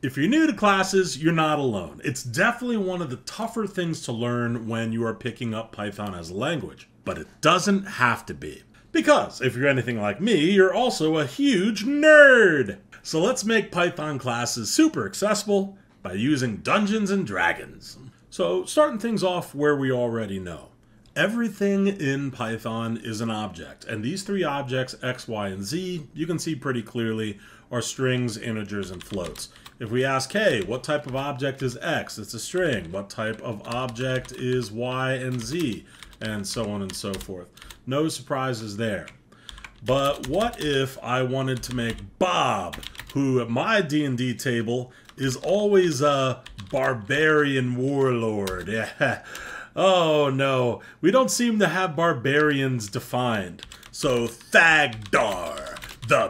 If you're new to classes, you're not alone. It's definitely one of the tougher things to learn when you are picking up Python as a language, but it doesn't have to be. Because if you're anything like me, you're also a huge nerd. So let's make Python classes super accessible by using Dungeons and Dragons. So starting things off where we already know. Everything in Python is an object, and these three objects, x, y, and z, you can see pretty clearly are strings, integers, and floats. If we ask, hey, what type of object is x? It's a string. What type of object is y and z? And so on and so forth. No surprises there. But what if I wanted to make Bob, who at my D&D table is always a barbarian warlord? Yeah. Oh no, we don't seem to have barbarians defined. So Thagdar, the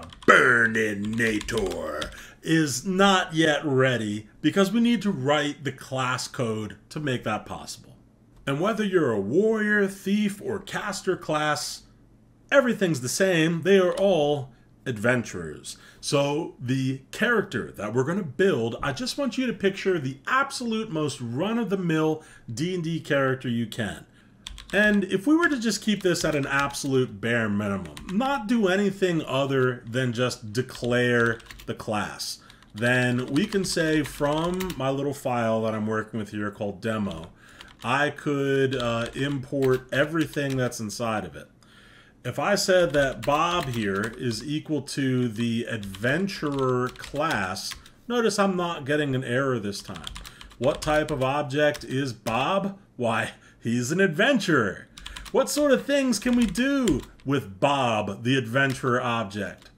Burninator, is not yet ready because we need to write the class code to make that possible. And whether you're a warrior, thief, or caster class, everything's the same. They are all adventurers. So the character that we're going to build, I just want you to picture the absolute most run-of-the-mill D&D character you can. And if we were to just keep this at an absolute bare minimum, not do anything other than just declare the class, then we can say from my little file that I'm working with here called demo, I could import everything that's inside of it. If I said that Bob here is equal to the adventurer class, notice I'm not getting an error this time. What type of object is Bob? Why, he's an adventurer. What sort of things can we do with Bob, the adventurer object?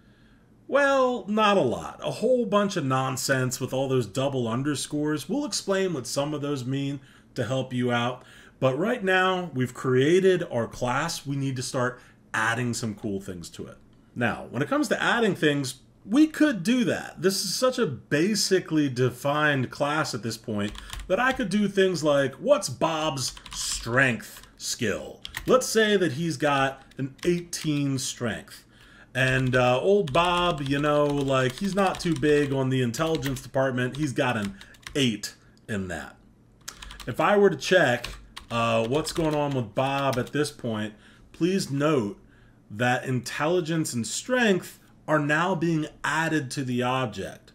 Well, not a lot. A whole bunch of nonsense with all those double underscores. We'll explain what some of those mean to help you out. But right now, we've created our class. We need to start adding some cool things to it. Now, when it comes to adding things, we could do that. This is such a basically defined class at this point that I could do things like, what's Bob's strength skill? Let's say that he's got an 18 strength. And old Bob, you know, like he's not too big on the intelligence department. He's got an 8 in that. If I were to check what's going on with Bob at this point, please note that intelligence and strength are now being added to the object.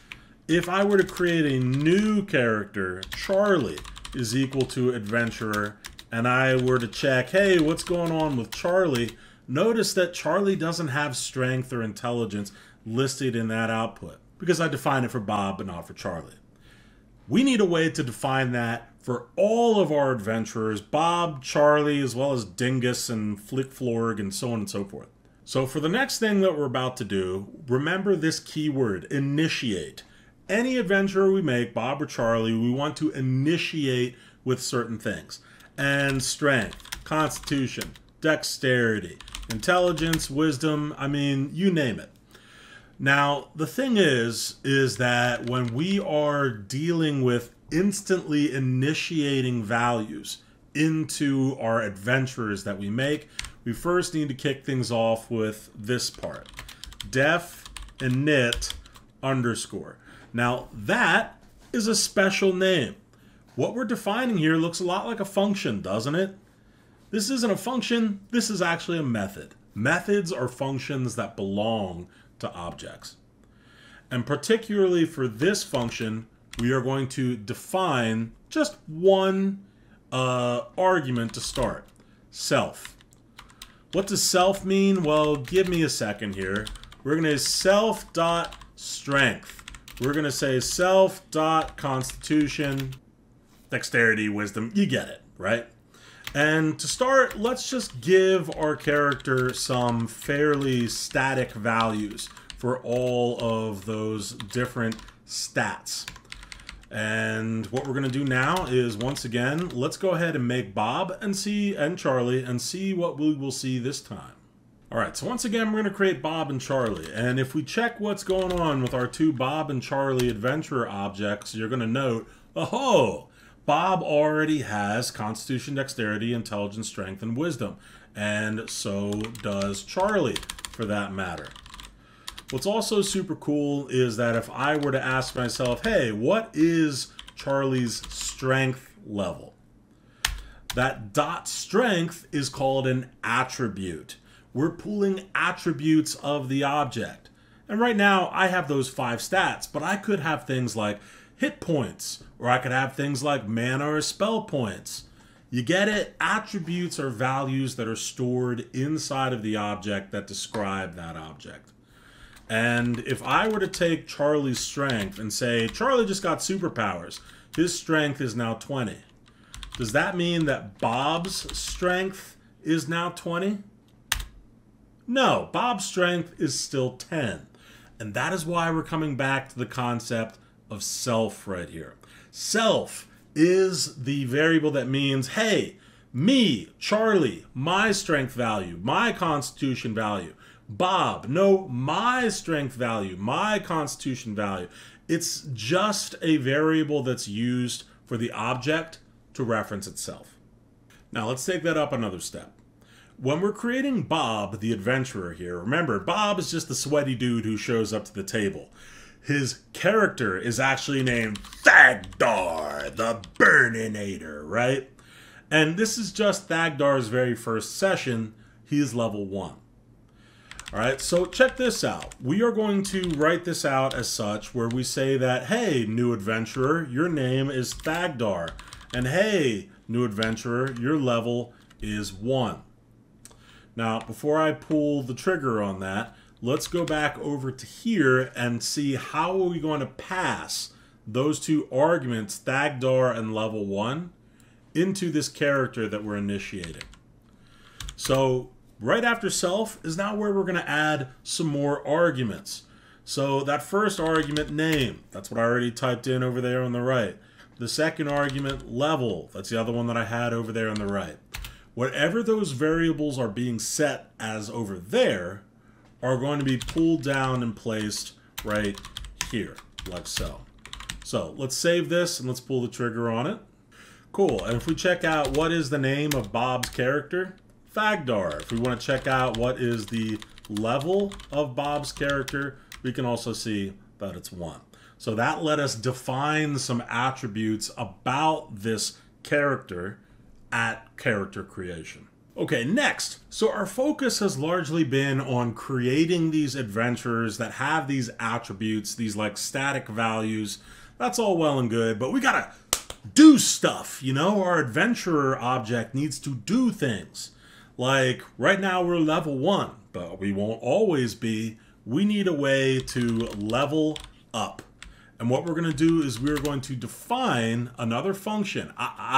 If I were to create a new character, Charlie is equal to adventurer, and I were to check, hey, what's going on with Charlie? Notice that Charlie doesn't have strength or intelligence listed in that output because I define it for Bob but not for Charlie. We need a way to define that for all of our adventurers, Bob, Charlie, as well as Dingus and Flickflorg and so on and so forth. So for the next thing that we're about to do, remember this keyword, initiate. Any adventurer we make, Bob or Charlie, we want to initiate with certain things. And strength, constitution, dexterity, intelligence, wisdom, I mean, you name it. Now, the thing is that when we are dealing with instantly initiating values into our adventurers that we make, we first need to kick things off with this part, def init underscore. Now, that is a special name. What we're defining here looks a lot like a function, doesn't it? This isn't a function, this is actually a method. Methods are functions that belong to objects. And particularly for this function, we are going to define just one argument to start, self. What does self mean? Well, give me a second here. We're going to self.strength. We're going to say self.constitution, dexterity, wisdom. You get it, right? And to start, let's just give our character some fairly static values for all of those different stats. And what we're going to do now is, once again, let's go ahead and make Bob and Charlie and see what we will see this time. All right, so once again, we're going to create Bob and Charlie. And if we check what's going on with our two Bob and Charlie adventurer objects, you're going to note, oh, Bob already has constitution, dexterity, intelligence, strength, and wisdom. And so does Charlie, for that matter. What's also super cool is that if I were to ask myself, hey, what is Charlie's strength level? That dot strength is called an attribute. We're pulling attributes of the object. And right now I have those 5 stats, but I could have things like hit points, or I could have things like mana or spell points. You get it? Attributes are values that are stored inside of the object that describe that object. And if I were to take Charlie's strength and say, Charlie just got superpowers, his strength is now 20. Does that mean that Bob's strength is now 20? No, Bob's strength is still 10. And that is why we're coming back to the concept of self right here. Self is the variable that means, hey, me, Charlie, my strength value, my constitution value. Bob, no, my strength value, my constitution value. It's just a variable that's used for the object to reference itself. Now let's take that up another step. When we're creating Bob, the adventurer here, remember, Bob is just the sweaty dude who shows up to the table. His character is actually named Thagdar, the Burninator, right? And this is just Thagdar's very first session. He is level 1. All right, so check this out. We are going to write this out as such where we say that, hey, new adventurer, your name is Thagdar. And hey, new adventurer, your level is 1. Now, before I pull the trigger on that, let's go back over to here and see how are we going to pass those 2 arguments, Thagdar and level 1, into this character that we're initiating. So right after self is now where we're going to add some more arguments. So that first argument, name, that's what I already typed in over there on the right. The second argument, level, that's the other one that I had over there on the right. Whatever those variables are being set as over there are going to be pulled down and placed right here, like so. So let's save this and let's pull the trigger on it. Cool, and if we check out what is the name of Bob's character, Thagdar. If we want to check out what is the level of Bob's character, we can also see that it's 1. So that let us define some attributes about this character at character creation. Okay, next. So our focus has largely been on creating these adventurers that have these attributes, these like static values. That's all well and good, but we gotta do stuff, you know? Our adventurer object needs to do things. Like, right now we're level 1, but we won't always be. We need a way to level up. And what we're going to do is we're going to define another function,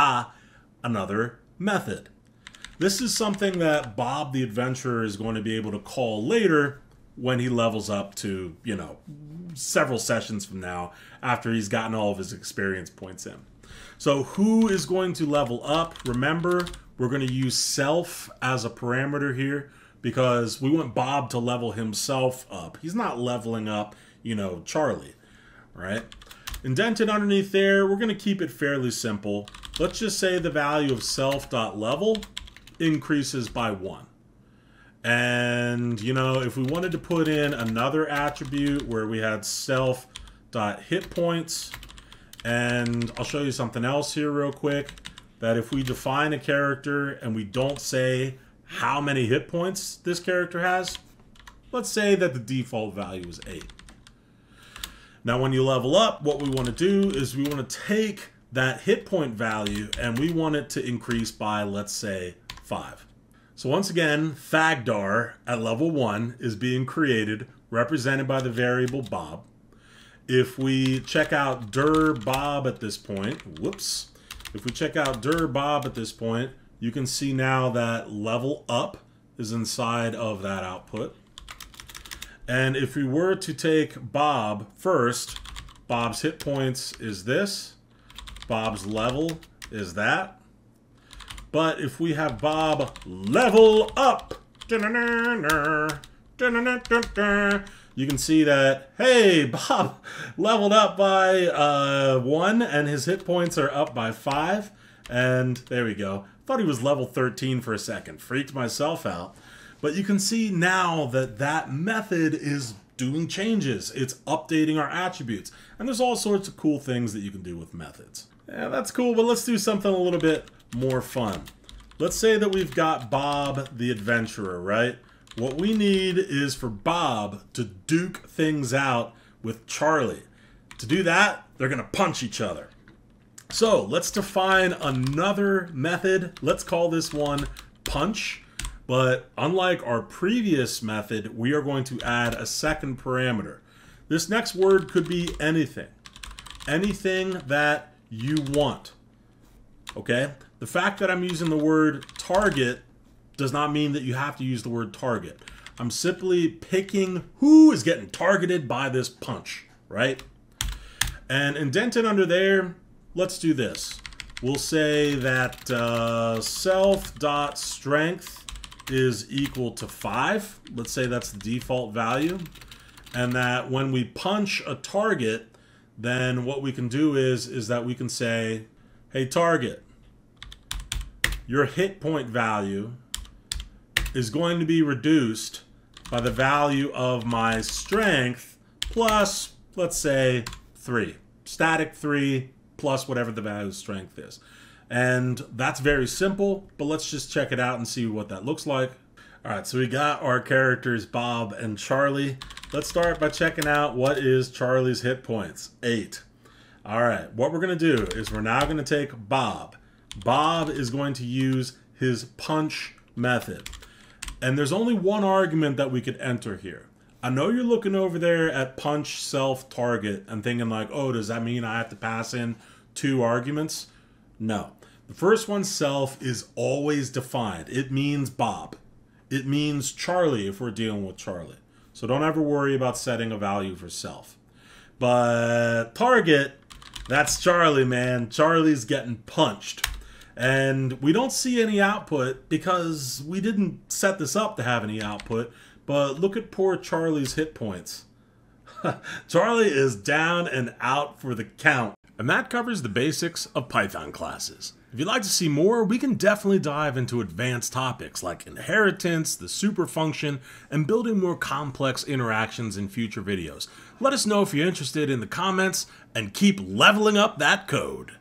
another method. This is something that Bob the Adventurer is going to be able to call later when he levels up to, you know, several sessions from now after he's gotten all of his experience points in. So who is going to level up? Remember, we're going to use self as a parameter here because we want Bob to level himself up. He's not leveling up, you know, Charlie. Right? Indented underneath there, we're going to keep it fairly simple. Let's just say the value of self.level increases by 1. And, you know, if we wanted to put in another attribute where we had self.hitpoints, and I'll show you something else here real quick, that if we define a character and we don't say how many hit points this character has, let's say that the default value is 8. Now, when you level up, what we want to do is we want to take that hit point value and we want it to increase by, let's say, 5. So once again, Thagdar at level 1 is being created, represented by the variable Bob. If we check out dir Bob at this point, if we check out dir Bob at this point, you can see now that level up is inside of that output. And if we were to take Bob first, Bob's hit points is this, Bob's level is that. But if we have Bob level up, you can see that, hey, Bob leveled up by 1 and his hit points are up by 5. And there we go. Thought he was level 13 for a second. Freaked myself out. But you can see now that that method is doing changes. It's updating our attributes. And there's all sorts of cool things that you can do with methods. Yeah, that's cool, but let's do something a little bit more fun. Let's say that we've got Bob the adventurer, right? What we need is for Bob to duke things out with Charlie. To do that, they're going to punch each other. So let's define another method. Let's call this one punch. But unlike our previous method, we are going to add a second parameter. This next word could be anything. Anything that you want. Okay? The fact that I'm using the word target does not mean that you have to use the word target. I'm simply picking who is getting targeted by this punch, right? And indented under there, let's do this. We'll say that self.strength is equal to 5. Let's say that's the default value. And that when we punch a target, then what we can do is that we can say, hey target, your hit point value is going to be reduced by the value of my strength plus, let's say, 3. Static 3 plus whatever the value of strength is. And that's very simple, but let's just check it out and see what that looks like. All right, so we got our characters Bob and Charlie. Let's start by checking out what is Charlie's hit points. 8. All right, what we're gonna do is we're now gonna take Bob. Bob is going to use his punch method. And there's only one argument that we could enter here. I know you're looking over there at punch self target and thinking like, oh, does that mean I have to pass in 2 arguments? No. The first one, self, is always defined. It means Bob. It means Charlie if we're dealing with Charlie. So don't ever worry about setting a value for self. But target, that's Charlie, man. Charlie's getting punched. And we don't see any output because we didn't set this up to have any output. But look at poor Charlie's hit points. Charlie is down and out for the count. And that covers the basics of Python classes. If you'd like to see more, we can definitely dive into advanced topics like inheritance, the super function, and building more complex interactions in future videos. Let us know if you're interested in the comments, and keep leveling up that code.